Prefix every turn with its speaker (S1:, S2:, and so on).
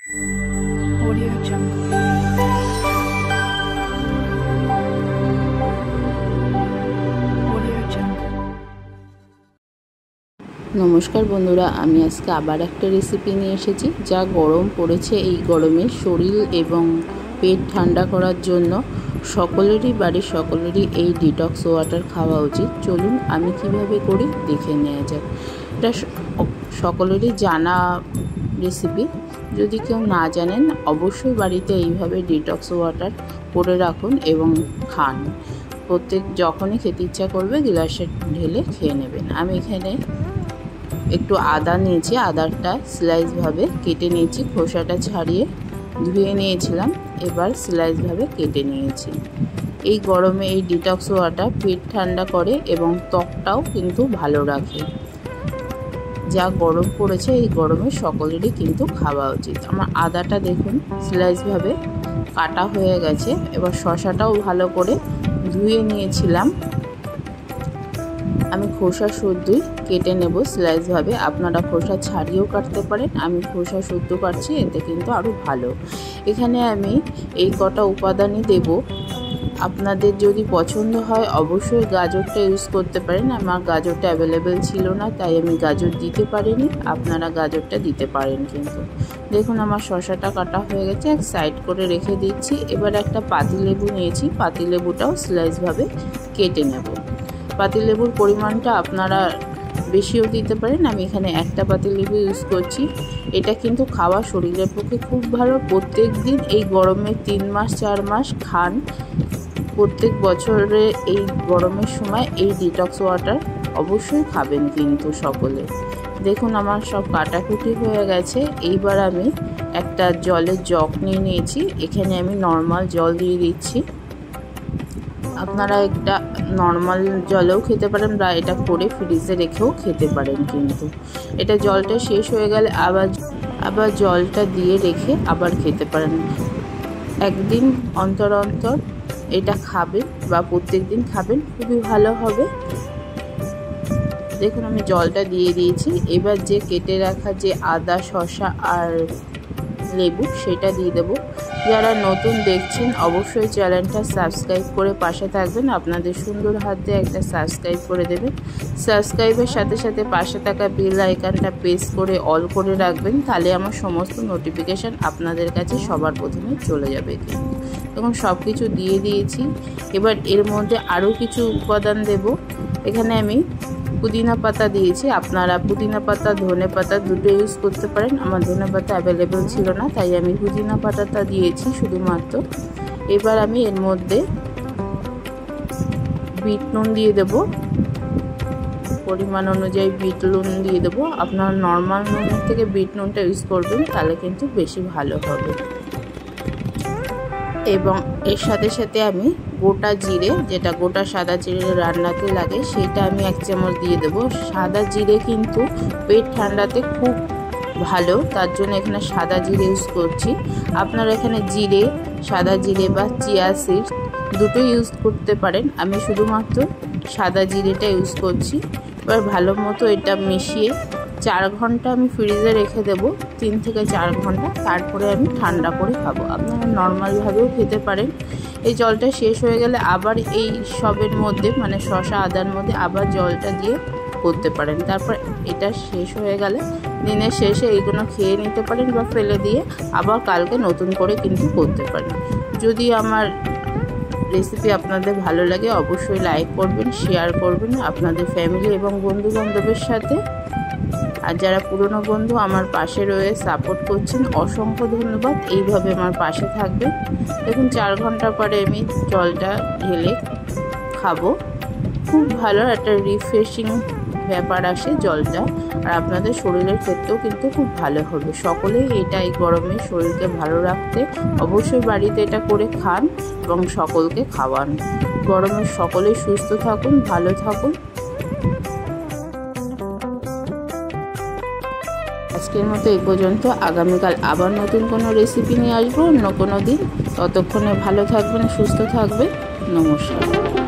S1: Audio Jungle. Audio Jungle.
S2: নমস্কার বন্ধুরা, আমি আজকে আবার একটা রেসিপি নিয়ে এসেছি যা গরম পড়েছে। এই গরমে শরীর এবং পেট ঠান্ডা করার জন্য সকলেরই বাড়ির সকলেরই এই ডিটক্স ওয়াটার খাওয়া উচিত। চলুন আমি কিভাবে করি দেখে নেওয়া যাক। এটা সকলেরই জানা রেসিপি। যদি কেউ না জানেন অবশ্যই বাড়িতে এইভাবে ডিটক্স ওয়াটার করে রাখুন এবং খান। যখনই খেতে ইচ্ছা করবে গ্লাসে ঢেলে খেয়ে নেবেন। আমি এখানে একটু আদা নিয়েছি, আদাটা স্লাইসভাবে কেটে নিয়েছি, খোসাটা ছাড়িয়ে ধুয়ে নিয়েছিলাম, এবার স্লাইসভাবে কেটে নিয়েছি। এই গরমে এই ডিটক্স ওয়াটার পেট ঠান্ডা করে এবং ত্বকটাও কিন্তু ভালো রাখে। যা গরম পড়েছে এই গরমে সকলেরই কিন্তু খাওয়া উচিত। আমার আদাটা দেখুন স্লাইসভাবে কাটা হয়ে গেছে। এবার শসাটাও ভালো করে ধুয়ে নিয়েছিলাম। আমি খোসা শুদ্ধই কেটে নেব স্লাইসভাবে। আপনারা খোসা ছাড়িয়েও কাটতে পারেন, আমি খোসা শুদ্ধ কাটছি, এতে কিন্তু আরও ভালো। এখানে আমি এই কটা উপাদানই দেব। আপনাদের যদি পছন্দ হয় অবশ্যই গাজরটা ইউজ করতে পারেন। আমার গাজরটা অ্যাভেলেবেল ছিল না তাই আমি গাজর দিতে পারিনি, আপনারা গাজরটা দিতে পারেন। কিন্তু দেখুন আমার শসাটা কাটা হয়ে গেছে, এক সাইড করে রেখে দিচ্ছি। এবার একটা পাতিলেবু নিয়েছি, পাতিলেবুটাও স্লাইসভাবে কেটে নেব। পাতিলেবুর পরিমাণটা আপনারা বেশিও দিতে পারেন, আমি এখানে একটা পাতিলেবু ইউজ করছি। এটা কিন্তু খাওয়া শরীরের পক্ষে খুব ভালো। প্রত্যেক দিন এই গরমে 3 মাস 4 মাস খান। প্রত্যেক বছরে এই গরমের সময় এই ডিটক্স ওয়াটার অবশ্যই খাবেন কিন্তু সকলে। দেখুন আমার সব কাটাকুটি হয়ে গেছে। এইবার আমি একটা জলের জগ নিয়ে নিয়েছি, এখানে আমি নর্মাল জল দিয়ে দিচ্ছি। আপনারা একটা নর্মাল জলেও খেতে পারেন বা এটা করে ফ্রিজে রেখেও খেতে পারেন। কিন্তু এটা জলটা শেষ হয়ে গেলে আবার জলটা দিয়ে রেখে আবার খেতে পারেন। একদিন অন্তর অন্তর এটা খাবেন বা প্রত্যেক দিন খাবেন, খুবই ভালো হবে। দেখুন আমি জলটা দিয়ে দিয়েছি। এবার যে কেটে রাখা যে আদা, শসা আর লেবু সেটা দিয়ে দেবো। যারা নতুন দেখছেন অবশ্যই চ্যানেলটা সাবস্ক্রাইব করে পাশে থাকবেন। আপনাদের সুন্দর হাতে একটা সাবস্ক্রাইব করে দেবেন। সাবস্ক্রাইবের সাথে সাথে পাশে থাকা বেল আইকনটা প্রেস করে অল করে রাখবেন, তাহলে আমার সমস্ত নোটিফিকেশান আপনাদের কাছে সবার প্রথমে চলে যাবে। এবং সব কিছু দিয়ে দিয়েছি। এবার এর মধ্যে আরও কিছু উপাদান দেব। এখানে আমি পুদিনা পাতা দিয়েছি, আপনারা পুদিনা পাতা ধনে পাতা দুটো ইউজ করতে পারেন। আমার ধনে পাতা অ্যাভেলেবেল ছিল না তাই আমি পুদিনা পাতাটা দিয়েছি শুধুমাত্র। এবার আমি এর মধ্যে বিট নুন দিয়ে দেব, পরিমাণ অনুযায়ী বিট নুন দিয়ে দেবো। আপনারা নর্মাল নুনের থেকে বিট নুনটা ইউজ করবেন, তাহলে কিন্তু বেশি ভালো হবে। এবং এর সাথে সাথে আমি গোটা জিরে, যেটা গোটা সাদা জিরে রান্নাতে লাগে, সেটা আমি 1 চামচ দিয়ে দেবো। সাদা জিরে কিন্তু পেট ঠান্ডাতে খুব ভালো, তার জন্য এখানে সাদা জিরে ইউজ করছি। আপনারা এখানে জিরে, সাদা জিরে বা চিয়া সিড দুটো ইউজ করতে পারেন। আমি শুধুমাত্র সাদা জিরেটা ইউজ করছি। এবার ভালো মতো এটা মিশিয়ে 4 ঘন্টা আমি ফ্রিজে রেখে দেবো, 3 থেকে 4 ঘন্টা। তারপরে আমি ঠান্ডা করে খাবো। আপনারা নর্মালভাবেও খেতে পারেন। এই জলটা শেষ হয়ে গেলে আবার এই সবের মধ্যে মানে শসা আদার মধ্যে আবার জলটা দিয়ে করতে পারেন। তারপর এটা শেষ হয়ে গেলে দিনের শেষে এইগুলো খেয়ে নিতে পারেন বা ফেলে দিয়ে আবার কালকে নতুন করে কিন্তু করতে পারেন। যদি আমার রেসিপি আপনাদের ভালো লাগে অবশ্যই লাইক করবেন, শেয়ার করবেন আপনাদের ফ্যামিলি এবং বন্ধু বান্ধবের সাথে। আর যারা পুরনো বন্ধু আমার পাশে রয়ে সাপোর্ট করছেন অসংখ্য ধন্যবাদ। এইভাবে আমার পাশে থাকবেন। দেখুন 4 ঘন্টা পরে আমি জলটা ঢেলে খাবো। খুব ভালো একটা রিফ্রেশিং ব্যাপার আসে জলটা, আর আপনাদের শরীরের ক্ষেত্রেও কিন্তু খুব ভালো হবে। সকলেই এটা এই গরমে শরীরকে ভালো রাখতে অবশ্যই বাড়িতে এটা করে খান এবং সকলকে খাওয়ান। গরমে সকলেই সুস্থ থাকুন, ভালো থাকুন। আজকের মতো এই পর্যন্ত। আগামীকাল আবার নতুন কোনো রেসিপি নিয়ে আসবো অন্য কোনো দিন। ততক্ষণে ভালো থাকবেন, সুস্থ থাকবেন। নমস্কার।